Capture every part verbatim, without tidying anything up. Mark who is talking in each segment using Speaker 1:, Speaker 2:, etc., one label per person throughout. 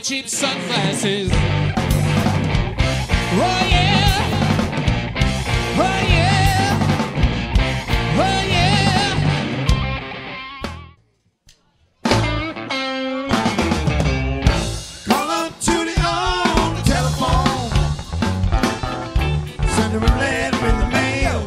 Speaker 1: cheap sunglasses. Oh yeah, oh yeah, oh yeah.
Speaker 2: Call up Judy on the telephone, send her a letter in the mail,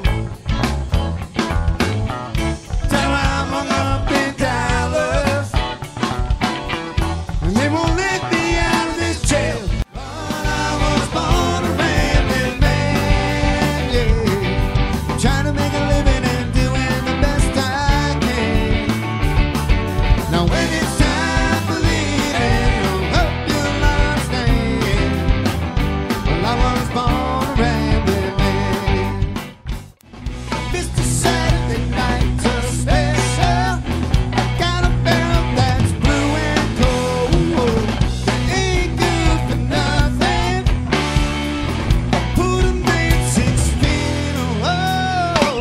Speaker 2: tell her I'm hung up in Dallas, and they won't let me out of this jail. Lord, I was born a rambling man, yeah, trying to make a living and doing the best I can. Now when it's time for leaving, I hope you'll understand. Well, I was born a rambling man. Mister Saturday night's a special. I got a barrel that's blue and cold. That ain't good for nothing. I put a man six feet low.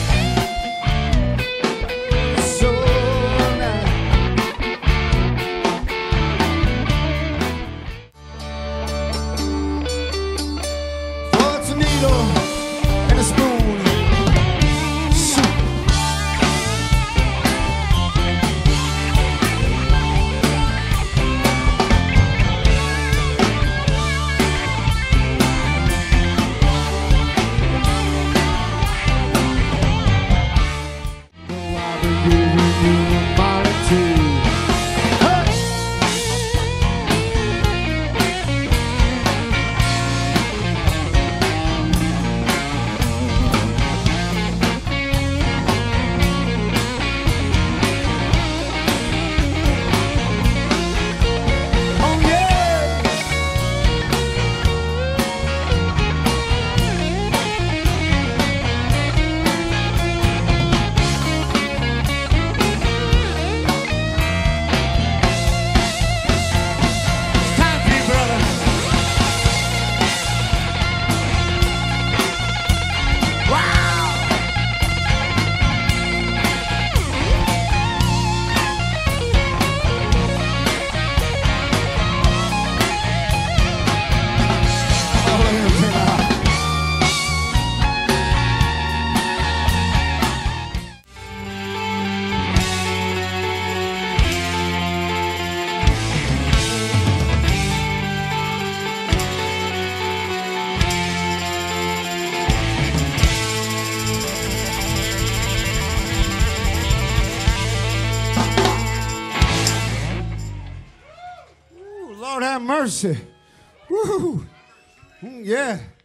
Speaker 2: So now what's a needle and a spoon? Shoot. Oh, I've been giving you a molecule. Hey! Oh yeah! It's time for you, brother. Wow! Oh, look at him turn out. Ooh, Lord have mercy. Woo. Mm, yeah.